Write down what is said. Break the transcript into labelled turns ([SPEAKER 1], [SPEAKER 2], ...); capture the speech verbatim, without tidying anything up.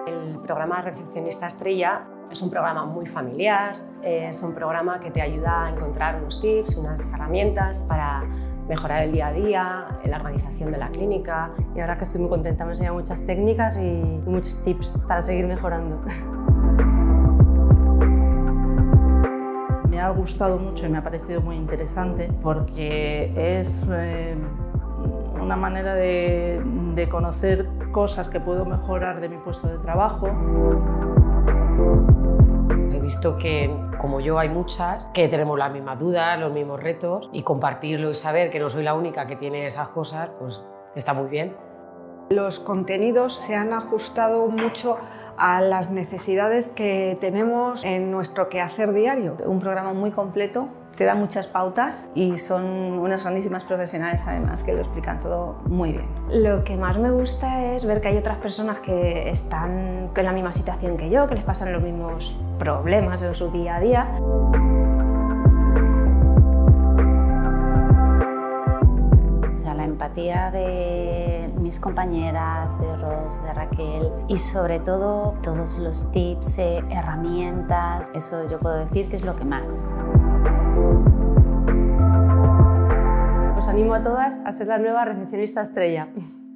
[SPEAKER 1] El programa Recepcionista Estrella es un programa muy familiar, es un programa que te ayuda a encontrar unos tips, unas herramientas para mejorar el día a día, la organización de la clínica.
[SPEAKER 2] Y la verdad que estoy muy contenta, me enseña muchas técnicas y muchos tips para seguir mejorando.
[SPEAKER 3] Me ha gustado mucho y me ha parecido muy interesante porque es eh, una manera de, de conocer cosas que puedo mejorar de mi puesto de trabajo.
[SPEAKER 4] He visto que, como yo, hay muchas que tenemos las mismas dudas, los mismos retos, y compartirlo y saber que no soy la única que tiene esas cosas, pues está muy bien.
[SPEAKER 5] Los contenidos se han ajustado mucho a las necesidades que tenemos en nuestro quehacer diario.
[SPEAKER 6] Un programa muy completo, te da muchas pautas y son unas grandísimas profesionales además que lo explican todo muy bien.
[SPEAKER 7] Lo que más me gusta es ver que hay otras personas que están en la misma situación que yo, que les pasan los mismos problemas en su día a día.
[SPEAKER 8] La empatía de mis compañeras, de Ros, de Raquel y sobre todo todos los tips, eh, herramientas, eso yo puedo decir que es lo que más.
[SPEAKER 2] Os animo a todas a ser la nueva recepcionista estrella.